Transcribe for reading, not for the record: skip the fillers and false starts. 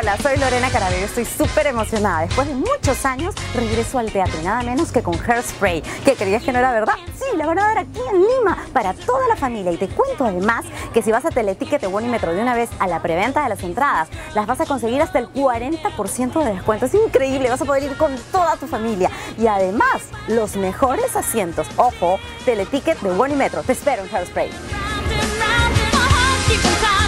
Hola, soy Lorena Caraballo, estoy súper emocionada. Después de muchos años regreso al teatro y nada menos que con Hairspray. ¿Qué creías que no era verdad? Sí, la van a ver aquí en Lima para toda la familia. Y te cuento además que si vas a Teleticket o Bonimetro de una vez a la preventa de las entradas, las vas a conseguir hasta el 40% de descuento. Es increíble, vas a poder ir con toda tu familia. Y además, los mejores asientos. Ojo, Teleticket de Bonimetro. Te espero en Hairspray.